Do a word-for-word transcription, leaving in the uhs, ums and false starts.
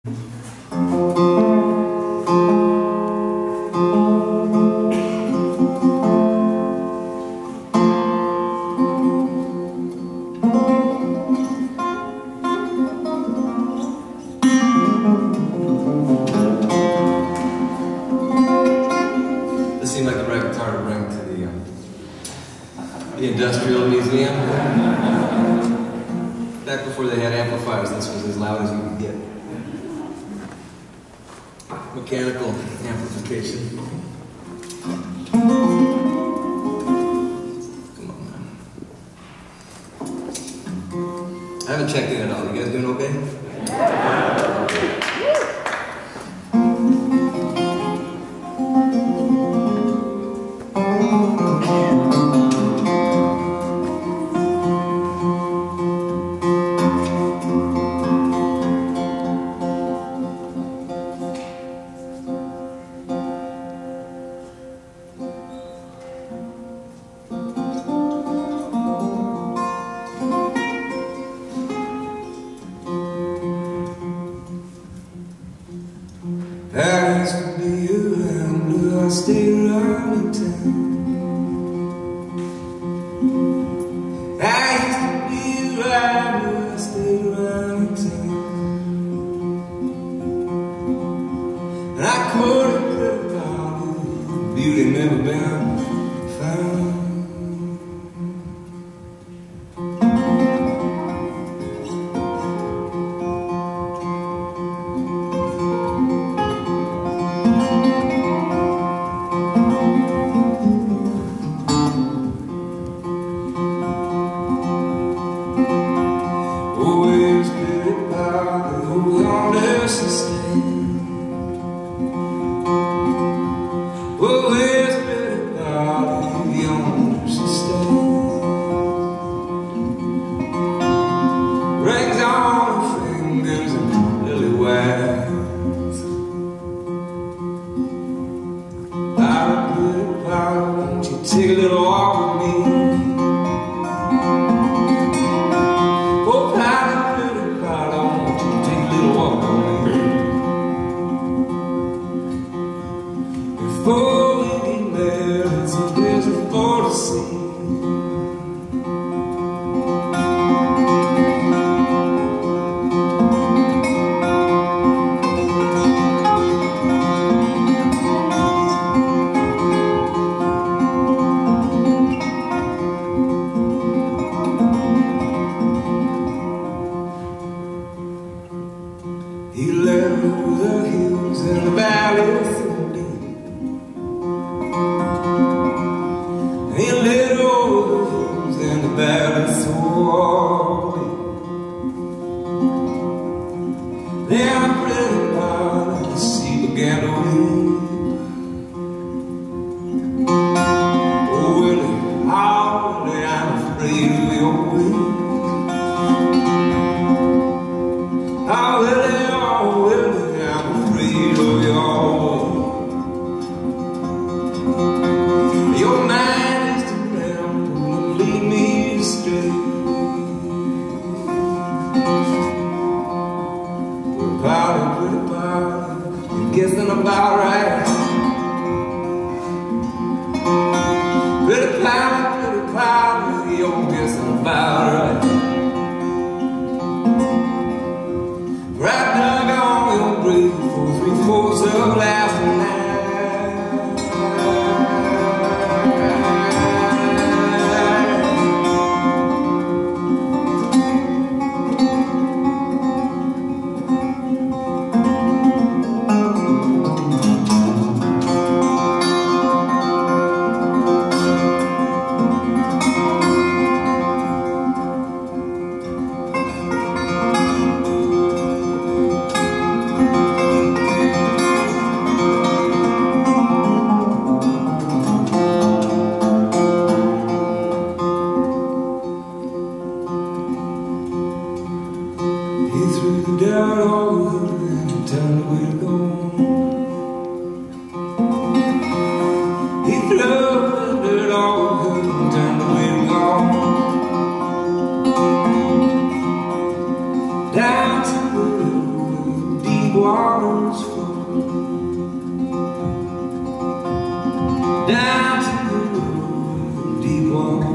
This seemed like the right guitar to bring to the, um, the Industrial Museum. Back before they had amplifiers, this was as loud as you could get. Mechanical amplification. Come on, man. I haven't checked in at all. You guys doing okay? I used to be around, but I stayed around in town. I used to be around, but I stayed around in town. And I couldn't put about it, beauty never been found. Well, where's better about the owners to stay? Rings on her fingers and lily whites. Powder, pretty powder, won't you take a little walk with me? Oh, powder, pretty powder, won't you take a little walk with me? Before we get married, so there's a more to see. He left over the hills and the valleys so deep. He lit over the hills and the valleys so deep. Then I prayed about and the sea began to weep. Oh Willie, oh Willie, I'm afraid of your wings. Oh Willie, oh Willie, I'm afraid of your wings. Your mind is to ramble and lead me astray. We're powder, pretty powder, you're guessing about right. Pretty powder, pretty powder, you're guessing about right. Right dug on your grave for three-fourths of last night. waters flow down to the deep water.